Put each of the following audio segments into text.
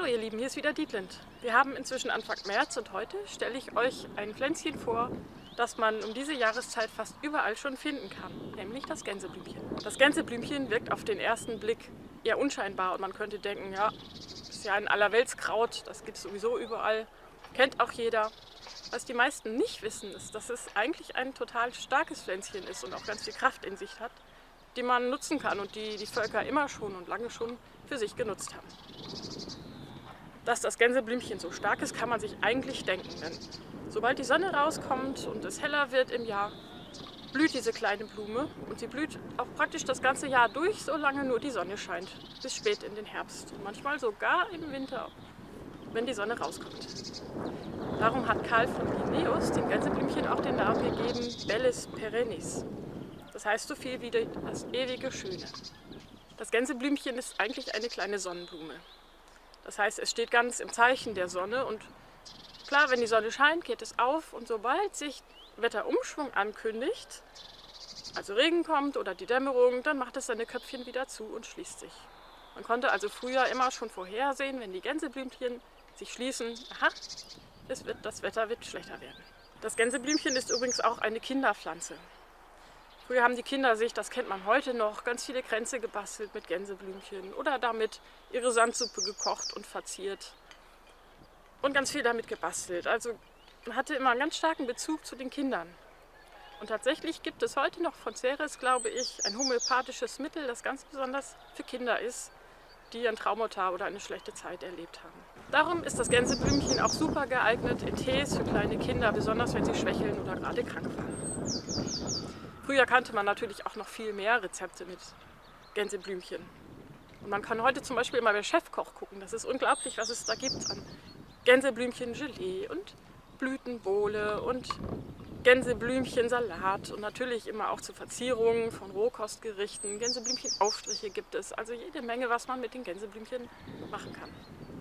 Hallo ihr Lieben, hier ist wieder Dietlind. Wir haben inzwischen Anfang März und heute stelle ich euch ein Pflänzchen vor, das man um diese Jahreszeit fast überall schon finden kann, nämlich das Gänseblümchen. Das Gänseblümchen wirkt auf den ersten Blick eher unscheinbar und man könnte denken, ja, ist ja ein Allerweltskraut, das gibt es sowieso überall, kennt auch jeder. Was die meisten nicht wissen, ist, dass es eigentlich ein total starkes Pflänzchen ist und auch ganz viel Kraft in sich hat, die man nutzen kann und die die Völker immer schon und lange schon für sich genutzt haben. Dass das Gänseblümchen so stark ist, kann man sich eigentlich denken, denn sobald die Sonne rauskommt und es heller wird im Jahr, blüht diese kleine Blume und sie blüht auch praktisch das ganze Jahr durch, solange nur die Sonne scheint, bis spät in den Herbst und manchmal sogar im Winter, wenn die Sonne rauskommt. Darum hat Carl von Linnaeus dem Gänseblümchen auch den Namen gegeben Bellis perennis. Das heißt so viel wie das ewige Schöne. Das Gänseblümchen ist eigentlich eine kleine Sonnenblume. Das heißt, es steht ganz im Zeichen der Sonne und klar, wenn die Sonne scheint, geht es auf und sobald sich Wetterumschwung ankündigt, also Regen kommt oder die Dämmerung, dann macht es seine Köpfchen wieder zu und schließt sich. Man konnte also früher immer schon vorhersehen, wenn die Gänseblümchen sich schließen, aha, das Wetter wird schlechter werden. Das Gänseblümchen ist übrigens auch eine Kinderpflanze. Früher haben die Kinder sich, das kennt man heute noch, ganz viele Kränze gebastelt mit Gänseblümchen oder damit ihre Sandsuppe gekocht und verziert und ganz viel damit gebastelt. Also man hatte immer einen ganz starken Bezug zu den Kindern. Und tatsächlich gibt es heute noch von Ceres, glaube ich, ein homöopathisches Mittel, das ganz besonders für Kinder ist, die ein Traumata oder eine schlechte Zeit erlebt haben. Darum ist das Gänseblümchen auch super geeignet in Tees für kleine Kinder, besonders wenn sie schwächeln oder gerade krank waren. Früher kannte man natürlich auch noch viel mehr Rezepte mit Gänseblümchen. Und man kann heute zum Beispiel mal bei Chefkoch gucken. Das ist unglaublich, was es da gibt an Gänseblümchen-Gelee und Blütenbowle und Gänseblümchensalat und natürlich immer auch zur Verzierung von Rohkostgerichten. Gänseblümchenaufstriche gibt es, also jede Menge, was man mit den Gänseblümchen machen kann.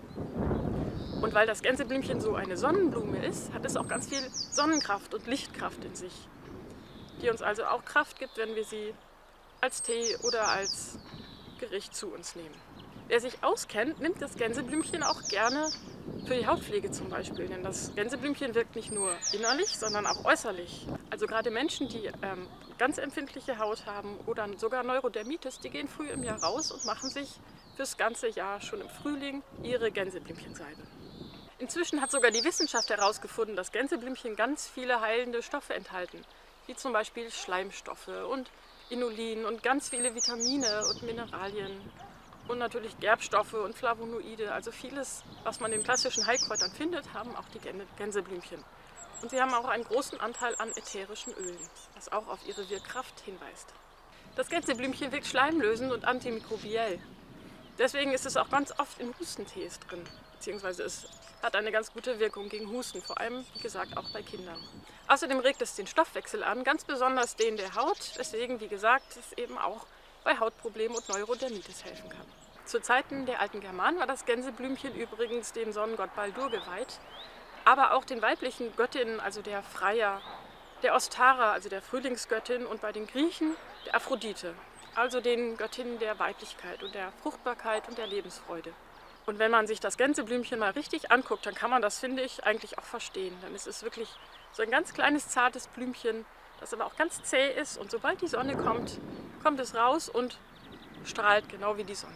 Und weil das Gänseblümchen so eine Sonnenblume ist, hat es auch ganz viel Sonnenkraft und Lichtkraft in sich, die uns also auch Kraft gibt, wenn wir sie als Tee oder als Gericht zu uns nehmen. Wer sich auskennt, nimmt das Gänseblümchen auch gerne für die Hautpflege zum Beispiel, denn das Gänseblümchen wirkt nicht nur innerlich, sondern auch äußerlich. Also gerade Menschen, die ganz empfindliche Haut haben oder sogar Neurodermitis, die gehen früh im Jahr raus und machen sich fürs ganze Jahr schon im Frühling ihre Gänseblümchensalbe. Inzwischen hat sogar die Wissenschaft herausgefunden, dass Gänseblümchen ganz viele heilende Stoffe enthalten, wie zum Beispiel Schleimstoffe und Inulin und ganz viele Vitamine und Mineralien und natürlich Gerbstoffe und Flavonoide. Also vieles, was man in klassischen Heilkräutern findet, haben auch die Gänseblümchen. Und sie haben auch einen großen Anteil an ätherischen Ölen, was auch auf ihre Wirkkraft hinweist. Das Gänseblümchen wirkt schleimlösend und antimikrobiell. Deswegen ist es auch ganz oft in Hustentees drin, beziehungsweise es hat eine ganz gute Wirkung gegen Husten, vor allem, wie gesagt, auch bei Kindern. Außerdem regt es den Stoffwechsel an, ganz besonders den der Haut, weswegen, wie gesagt, es eben auch bei Hautproblemen und Neurodermitis helfen kann. Zu Zeiten der alten Germanen war das Gänseblümchen übrigens dem Sonnengott Baldur geweiht, aber auch den weiblichen Göttinnen, also der Freya, der Ostara, also der Frühlingsgöttin, und bei den Griechen der Aphrodite, also den Göttinnen der Weiblichkeit und der Fruchtbarkeit und der Lebensfreude. Und wenn man sich das Gänseblümchen mal richtig anguckt, dann kann man das, finde ich, eigentlich auch verstehen. Denn es ist wirklich so ein ganz kleines, zartes Blümchen, das aber auch ganz zäh ist. Und sobald die Sonne kommt, kommt es raus und strahlt genau wie die Sonne.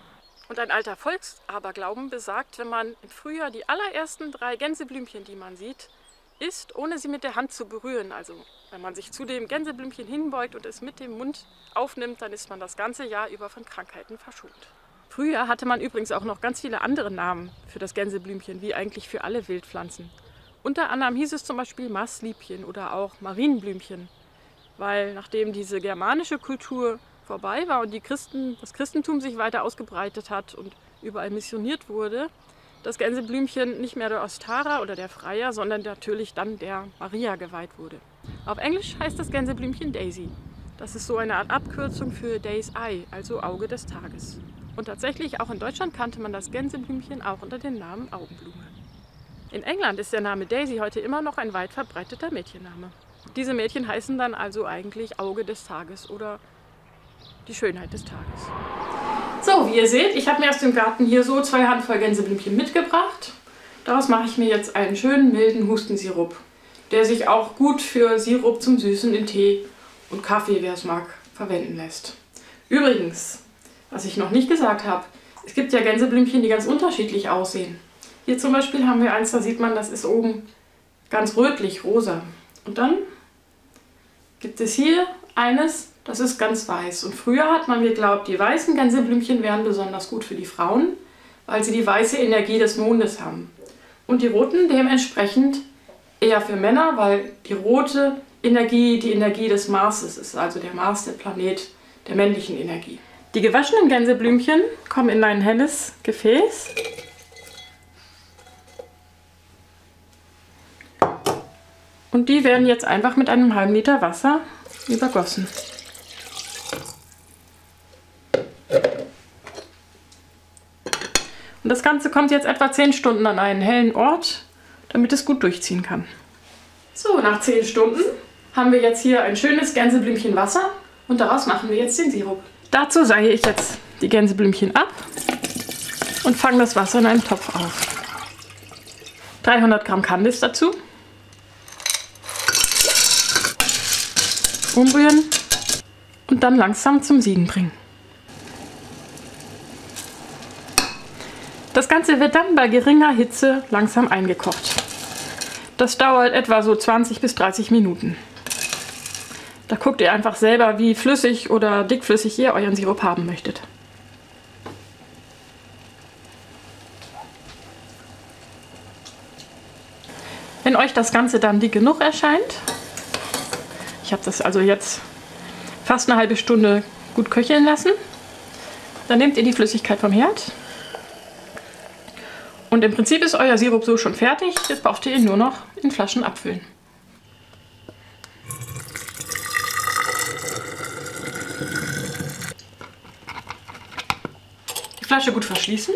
Und ein alter Volksaberglauben besagt, wenn man im Frühjahr die allerersten 3 Gänseblümchen, die man sieht, isst, ohne sie mit der Hand zu berühren. Also wenn man sich zu dem Gänseblümchen hinbeugt und es mit dem Mund aufnimmt, dann ist man das ganze Jahr über von Krankheiten verschont. Früher hatte man übrigens auch noch ganz viele andere Namen für das Gänseblümchen, wie eigentlich für alle Wildpflanzen. Unter anderem hieß es zum Beispiel Maßliebchen oder auch Marienblümchen, weil nachdem diese germanische Kultur vorbei war und das Christentum sich weiter ausgebreitet hat und überall missioniert wurde, das Gänseblümchen nicht mehr der Ostara oder der Freya, sondern natürlich dann der Maria geweiht wurde. Auf Englisch heißt das Gänseblümchen Daisy. Das ist so eine Art Abkürzung für Day's Eye, also Auge des Tages. Und tatsächlich, auch in Deutschland kannte man das Gänseblümchen auch unter dem Namen Augenblume. In England ist der Name Daisy heute immer noch ein weit verbreiteter Mädchenname. Diese Mädchen heißen dann also eigentlich Auge des Tages oder die Schönheit des Tages. So, wie ihr seht, ich habe mir aus dem Garten hier so 2 Handvoll Gänseblümchen mitgebracht. Daraus mache ich mir jetzt einen schönen milden Hustensirup, der sich auch gut für Sirup zum Süßen in Tee und Kaffee, wer es mag, verwenden lässt. Übrigens, was ich noch nicht gesagt habe, es gibt ja Gänseblümchen, die ganz unterschiedlich aussehen. Hier zum Beispiel haben wir eins, da sieht man, das ist oben ganz rötlich, rosa. Und dann gibt es hier eines, das ist ganz weiß. Und früher hat man geglaubt, die weißen Gänseblümchen wären besonders gut für die Frauen, weil sie die weiße Energie des Mondes haben. Und die roten dementsprechend eher für Männer, weil die rote Energie die Energie des Marses ist, also der Mars, der Planet der männlichen Energie. Die gewaschenen Gänseblümchen kommen in ein helles Gefäß. Und die werden jetzt einfach mit einem halben Liter Wasser übergossen. Und das Ganze kommt jetzt etwa 10 Stunden an einen hellen Ort, damit es gut durchziehen kann. So, nach 10 Stunden haben wir jetzt hier ein schönes Gänseblümchen Wasser und daraus machen wir jetzt den Sirup. Dazu seihe ich jetzt die Gänseblümchen ab und fange das Wasser in einem Topf auf. 300 Gramm Kandis dazu. Umrühren und dann langsam zum Sieden bringen. Das Ganze wird dann bei geringer Hitze langsam eingekocht. Das dauert etwa so 20 bis 30 Minuten. Da guckt ihr einfach selber, wie flüssig oder dickflüssig ihr euren Sirup haben möchtet. Wenn euch das Ganze dann dick genug erscheint, ich habe das also jetzt fast eine halbe Stunde gut köcheln lassen, dann nehmt ihr die Flüssigkeit vom Herd. Und im Prinzip ist euer Sirup so schon fertig, jetzt braucht ihr ihn nur noch in Flaschen abfüllen. Die Flasche gut verschließen,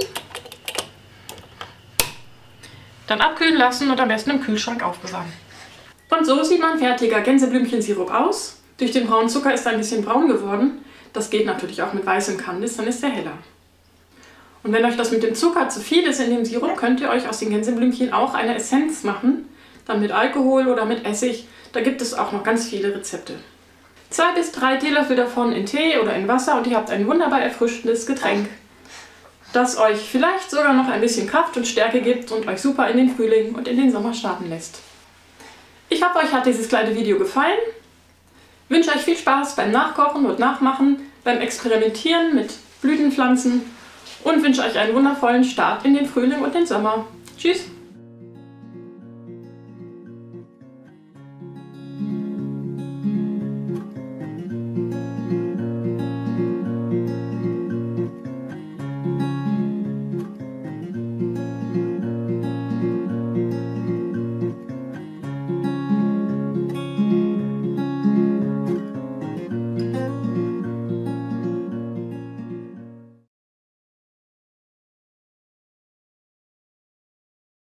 dann abkühlen lassen und am besten im Kühlschrank aufbewahren. Und so sieht mein fertiger Gänseblümchensirup aus. Durch den braunen Zucker ist er ein bisschen braun geworden. Das geht natürlich auch mit weißem Kandis, dann ist er heller. Und wenn euch das mit dem Zucker zu viel ist in dem Sirup, könnt ihr euch aus den Gänseblümchen auch eine Essenz machen. Dann mit Alkohol oder mit Essig. Da gibt es auch noch ganz viele Rezepte. 2 bis 3 Teelöffel davon in Tee oder in Wasser und ihr habt ein wunderbar erfrischendes Getränk, das euch vielleicht sogar noch ein bisschen Kraft und Stärke gibt und euch super in den Frühling und in den Sommer starten lässt. Ich hoffe, euch hat dieses kleine Video gefallen. Ich wünsche euch viel Spaß beim Nachkochen und Nachmachen, beim Experimentieren mit Blütenpflanzen und wünsche euch einen wundervollen Start in den Frühling und den Sommer. Tschüss!